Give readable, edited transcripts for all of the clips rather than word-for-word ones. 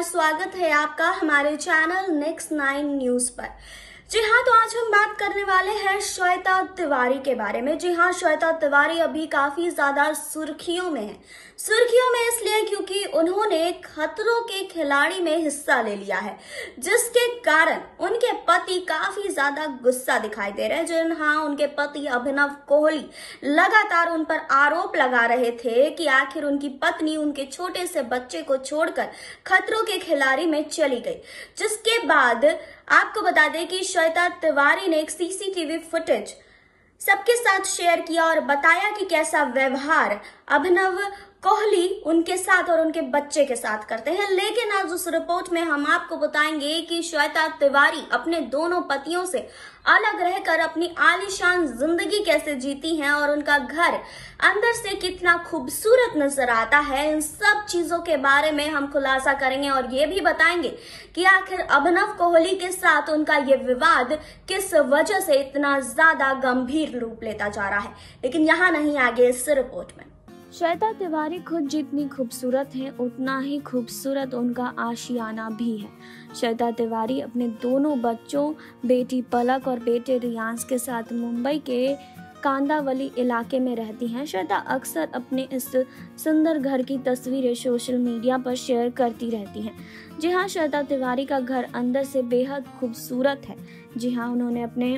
नमस्कार, स्वागत है आपका हमारे चैनल नेक्स्ट 9 न्यूज पर। जी हाँ, तो आज हम बात करने वाले हैं श्वेता तिवारी के बारे में। जी हाँ, श्वेता तिवारी अभी काफी ज्यादा सुर्खियों में है। सुर्खियों में इसलिए क्योंकि उन्होंने खतरों के खिलाड़ी में हिस्सा ले लिया है, जिसके कारण उनके पति काफी ज्यादा गुस्सा दिखाई दे रहे हैं। जी हाँ, उनके पति अभिनव कोहली लगातार उन पर आरोप लगा रहे थे कि आखिर उनकी पत्नी उनके छोटे से बच्चे को छोड़कर खतरों के खिलाड़ी में चली गई। जिसके बाद आपको बता दें कि श्वेता तिवारी ने एक सीसीटीवी फुटेज सबके साथ शेयर किया और बताया कि कैसा व्यवहार अभिनव कोहली उनके साथ और उनके बच्चे के साथ करते हैं। लेकिन आज उस रिपोर्ट में हम आपको बताएंगे कि श्वेता तिवारी अपने दोनों पतियों से अलग रहकर अपनी आलीशान जिंदगी कैसे जीती हैं और उनका घर अंदर से कितना खूबसूरत नजर आता है। इन सब चीजों के बारे में हम खुलासा करेंगे और ये भी बताएंगे कि आखिर अभिनव कोहली के साथ उनका ये विवाद किस वजह से इतना ज्यादा गंभीर रूप लेता जा रहा है। लेकिन यहाँ नहीं, आगे इस रिपोर्ट में। श्वेता तिवारी खुद जितनी खूबसूरत है, उतना ही खूबसूरत उनका आशियाना भी है। श्वेता तिवारी अपने दोनों बच्चों, बेटी पलक और बेटे रियांश के साथ मुंबई के कांदावली इलाके में रहती हैं। श्वेता अक्सर अपने इस सुंदर घर की तस्वीरें सोशल मीडिया पर शेयर करती रहती हैं। जी हाँ, श्वेता तिवारी का घर अंदर से बेहद खूबसूरत है। जी हाँ, उन्होंने अपने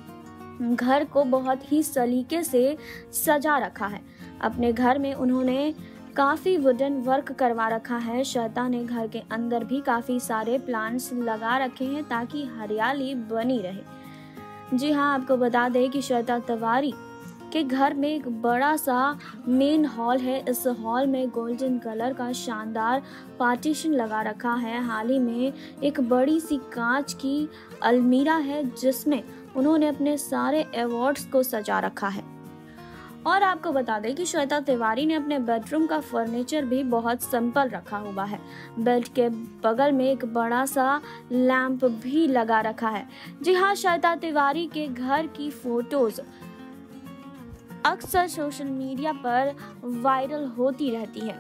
घर को बहुत ही सलीके से सजा रखा है। अपने घर में उन्होंने काफ़ी वुडन वर्क करवा रखा है। श्वेता ने घर के अंदर भी काफ़ी सारे प्लांट्स लगा रखे हैं ताकि हरियाली बनी रहे। जी हाँ, आपको बता दें कि श्वेता तिवारी के घर में एक बड़ा सा मेन हॉल है। इस हॉल में गोल्डन कलर का शानदार पार्टीशन लगा रखा है। हाल ही में एक बड़ी सी कांच की अलमीरा है जिसमें उन्होंने अपने सारे अवार्ड्स को सजा रखा है। और आपको बता दें कि श्वेता तिवारी ने अपने बेडरूम का फर्नीचर भी बहुत सिंपल रखा हुआ है। बेड के बगल में एक बड़ा सा लैंप भी लगा रखा है। जी हाँ, श्वेता तिवारी के घर की फोटोज अक्सर सोशल मीडिया पर वायरल होती रहती है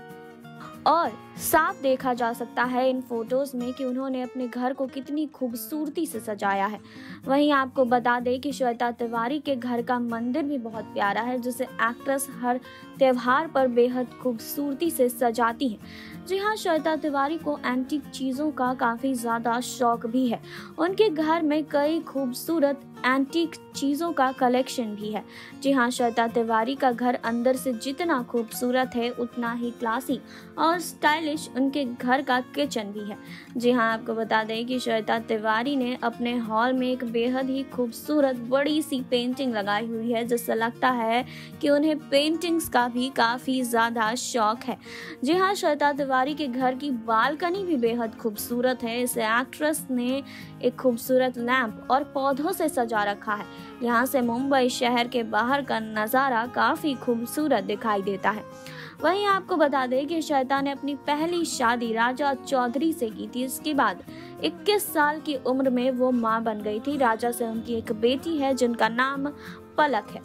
और साफ देखा जा सकता है इन फोटोज में कि उन्होंने अपने घर को कितनी खूबसूरती से सजाया है। वहीं आपको बता दें कि श्वेता तिवारी के घर का मंदिर भी बहुत प्यारा है, जिसे एक्ट्रेस हर त्योहार पर बेहद खूबसूरती से सजाती हैं। जी हाँ, श्वेता तिवारी को एंटीक चीज़ों का काफ़ी ज़्यादा शौक भी है। उनके घर में कई खूबसूरत एंटीक चीज़ों का कलेक्शन भी है। जी हाँ, श्वेता तिवारी का घर अंदर से जितना खूबसूरत है, उतना ही क्लासी और स्टाइलिश उनके घर का किचन भी है। जी हाँ, आपको बता दें कि श्वेता तिवारी ने अपने हॉल में एक बेहद ही खूबसूरत बड़ी सी पेंटिंग लगाई हुई है, जिससे लगता है कि उन्हें पेंटिंग्स का भी काफ़ी ज़्यादा शौक है। जी हाँ, श्वेता तिवारी के घर की बालकनी भी बेहद खूबसूरत है। इसे एक्ट्रेस ने एक खूबसूरत लैंप और पौधों से सजा रखा है। यहाँ से मुंबई शहर के बाहर का नज़ारा काफ़ी खूबसूरत दिखाई देता है। वहीं आपको बता दें कि श्वेता ने अपनी पहली शादी राजा चौधरी से की थी। इसके बाद 21 साल की उम्र में वो मां बन गई थी। राजा से उनकी एक बेटी है जिनका नाम पलक है।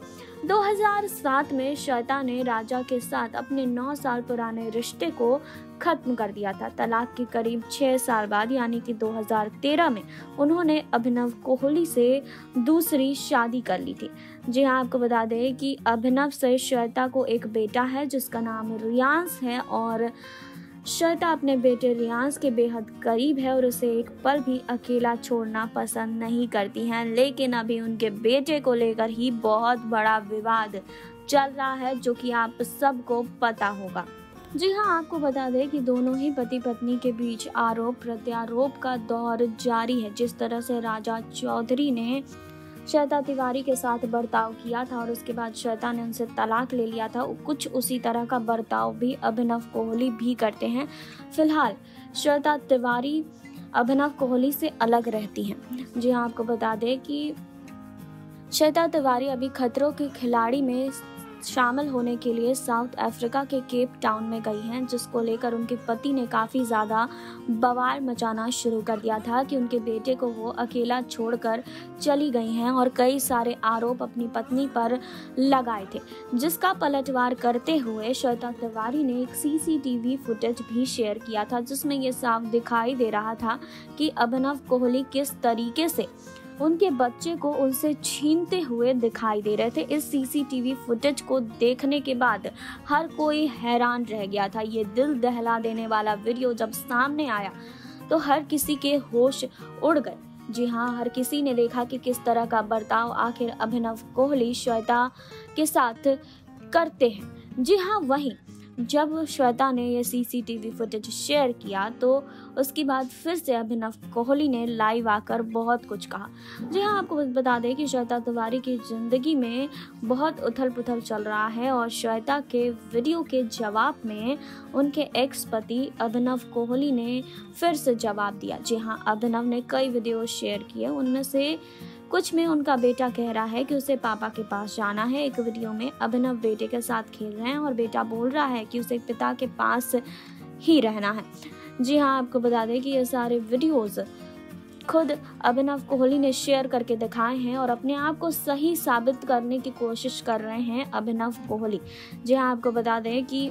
2007 में श्वेता ने राजा के साथ अपने 9 साल पुराने रिश्ते को खत्म कर दिया था। तलाक के करीब 6 साल बाद यानी कि 2013 में उन्होंने अभिनव कोहली से दूसरी शादी कर ली थी। जी हाँ, आपको बता दें कि अभिनव से श्वेता को एक बेटा है जिसका नाम रियांश है और श्वेता अपने बेटे रियांश के बेहद करीब है और उसे एक पल भी अकेला छोड़ना पसंद नहीं करती हैं। लेकिन अभी उनके बेटे को लेकर ही बहुत बड़ा विवाद चल रहा है, जो कि आप सबको पता होगा। जी हाँ, आपको बता दें कि दोनों ही पति पत्नी के बीच आरोप प्रत्यारोप का दौर जारी है। जिस तरह से राजा चौधरी ने श्वेता तिवारी के साथ बर्ताव किया था और उसके बाद श्वेता ने उनसे तलाक ले लिया था, कुछ उसी तरह का बर्ताव भी अभिनव कोहली भी करते हैं। फिलहाल श्वेता तिवारी अभिनव कोहली से अलग रहती हैं। जी हाँ, आपको बता दें कि श्वेता तिवारी अभी खतरों के खिलाड़ी में शामिल होने के लिए साउथ अफ्रीका के केप टाउन में गई हैं, जिसको लेकर उनके पति ने काफ़ी ज़्यादा बवाल मचाना शुरू कर दिया था कि उनके बेटे को वो अकेला छोड़कर चली गई हैं और कई सारे आरोप अपनी पत्नी पर लगाए थे, जिसका पलटवार करते हुए श्वेता तिवारी ने एक सीसीटीवी फुटेज भी शेयर किया था, जिसमें ये साफ दिखाई दे रहा था कि अभिनव कोहली किस तरीके से उनके बच्चे को उनसे छीनते हुए दिखाई दे रहे थे। इस सीसीटीवी फुटेज को देखने के बाद हर कोई हैरान रह गया था। ये दिल दहला देने वाला वीडियो जब सामने आया तो हर किसी के होश उड़ गए। जी हाँ, हर किसी ने देखा कि किस तरह का बर्ताव आखिर अभिनव कोहली श्वेता के साथ करते हैं। जी हाँ, वहीं जब श्वेता ने ये सीसीटीवी फुटेज शेयर किया तो उसके बाद फिर से अभिनव कोहली ने लाइव आकर बहुत कुछ कहा। जी हाँ, आपको बता दें कि श्वेता तिवारी की ज़िंदगी में बहुत उथल पुथल चल रहा है और श्वेता के वीडियो के जवाब में उनके एक्स पति अभिनव कोहली ने फिर से जवाब दिया। जी हाँ, अभिनव ने कई वीडियो शेयर किए, उनमें से कुछ में उनका बेटा कह रहा है कि उसे पापा के पास जाना है। एक वीडियो में अभिनव बेटे के साथ खेल रहे हैं और बेटा बोल रहा है कि उसे पिता के पास ही रहना है। जी हाँ, आपको बता दें कि ये सारे वीडियोस खुद अभिनव कोहली ने शेयर करके दिखाए हैं और अपने आप को सही साबित करने की कोशिश कर रहे हैं अभिनव कोहली। जी हाँ, आपको बता दें कि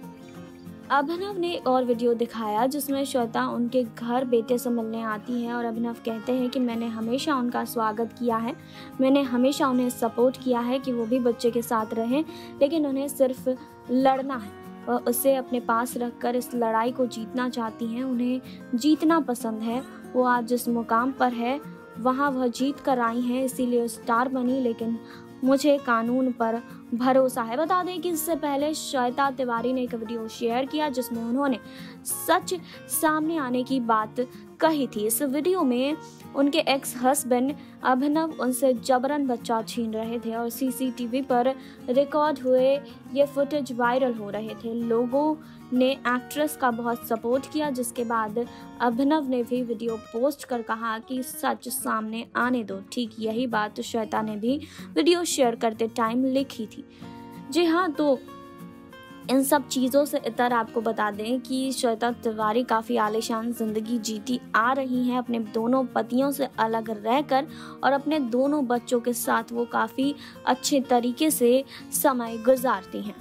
अभिनव ने एक और वीडियो दिखाया जिसमें श्वेता उनके घर बेटे से मिलने आती है और अभिनव कहते हैं कि मैंने हमेशा उनका स्वागत किया है, मैंने हमेशा उन्हें सपोर्ट किया है कि वो भी बच्चे के साथ रहें, लेकिन उन्हें सिर्फ लड़ना है और उसे अपने पास रखकर इस लड़ाई को जीतना चाहती हैं। उन्हें जीतना पसंद है। वो आज जिस मुकाम पर है वहाँ वह जीत कर आई हैं, इसीलिए स्टार बनी, लेकिन मुझे कानून पर भरोसा है। बता दें कि इससे पहले श्वेता तिवारी ने एक वीडियो शेयर किया जिसमें उन्होंने सच सामने आने की बात कही थी। इस वीडियो में उनके एक्स हस्बैंड अभिनव उनसे जबरन बच्चा छीन रहे थे और सीसीटीवी पर रिकॉर्ड हुए ये फुटेज वायरल हो रहे थे। लोगों ने एक्ट्रेस का बहुत सपोर्ट किया, जिसके बाद अभिनव ने भी वीडियो पोस्ट कर कहा कि सच सामने आने दो। ठीक यही बात श्वेता ने भी वीडियो शेयर करते टाइम लिखी थी। जी हाँ, तो इन सब चीज़ों से इतर आपको बता दें कि श्वेता तिवारी काफ़ी आलीशान ज़िंदगी जीती आ रही हैं, अपने दोनों पतियों से अलग रहकर और अपने दोनों बच्चों के साथ वो काफ़ी अच्छे तरीके से समय गुजारती हैं।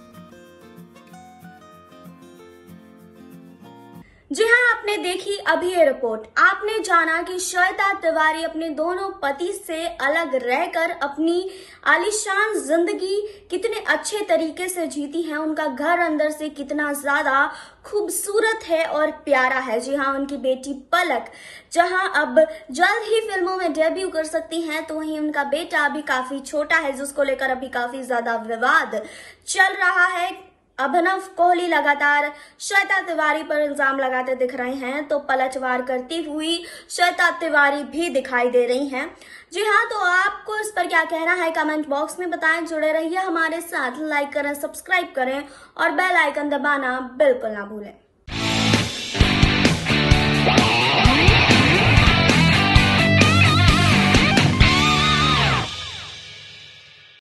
जी हाँ, आपने देखी अभी ये रिपोर्ट। आपने जाना कि श्वेता तिवारी अपने दोनों पति से अलग रहकर अपनी आलीशान जिंदगी कितने अच्छे तरीके से जीती है। उनका घर अंदर से कितना ज्यादा खूबसूरत है और प्यारा है। जी हाँ, उनकी बेटी पलक जहां अब जल्द ही फिल्मों में डेब्यू कर सकती हैं, तो वहीं उनका बेटा अभी काफी छोटा है, जिसको लेकर अभी काफी ज्यादा विवाद चल रहा है। अभिनव कोहली लगातार श्वेता तिवारी पर इल्जाम लगाते दिख रहे हैं, तो पलटवार करती हुई श्वेता तिवारी भी दिखाई दे रही हैं। जी हाँ, तो आपको इस पर क्या कहना है कमेंट बॉक्स में बताएं। जुड़े रहिए हमारे साथ, लाइक करें, सब्सक्राइब करें और बेल आइकन दबाना बिल्कुल ना भूलें।